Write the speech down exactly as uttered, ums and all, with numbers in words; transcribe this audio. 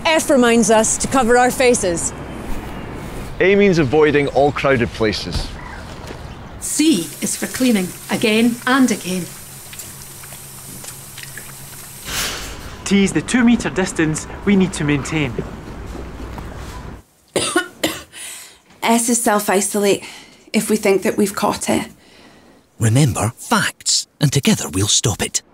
F reminds us to cover our faces. A means avoiding all crowded places. C is for cleaning, again and again. T is the two metre distance we need to maintain. S is self-isolate, if we think that we've caught it. Remember, facts, and together we'll stop it.